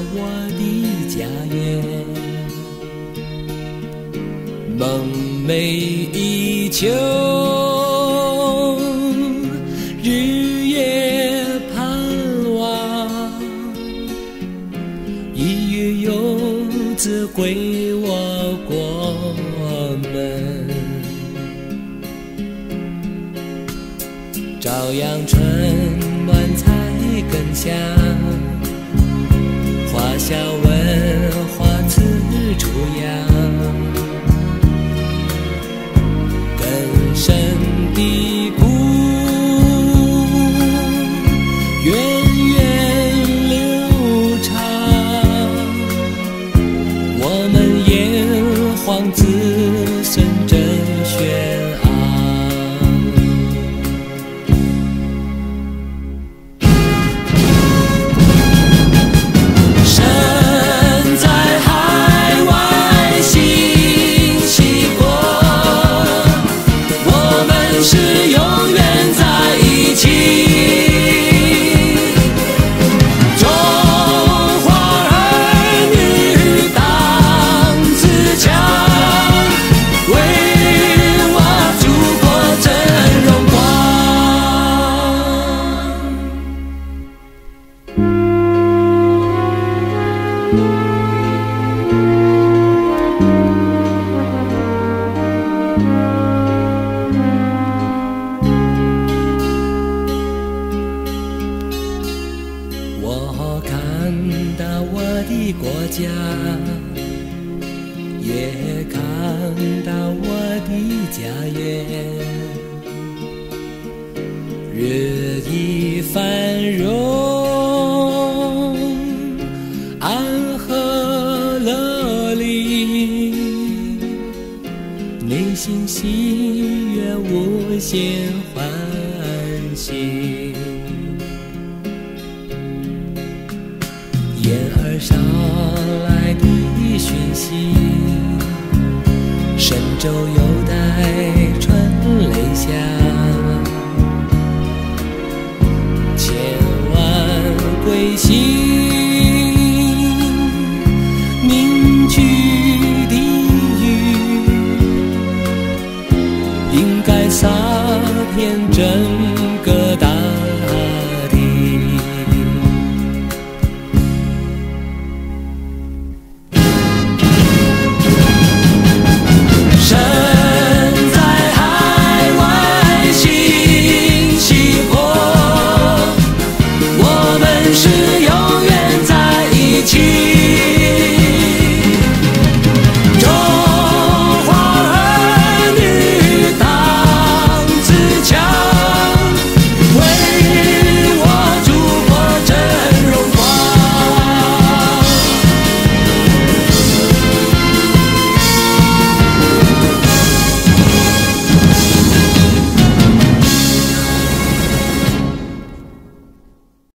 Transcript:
我的家园。梦寐以求，日夜盼望，一日游子归我国门。朝阳春暖才更香，花下闻花此处扬。更深的谷，源远流长。我们炎黄子孙真轩昂。身在海外心系国，我们是永远在一起。中华儿女当自强，为我祖国争荣光。我看到我的国家，也看到我的家园，日益繁荣，安和乐利，内心喜悦无限欢喜。燕儿捎来的讯息，神州有待春雷响。千万归心，凝聚的雨，应该洒遍整个大地。身在海外心系国，我们是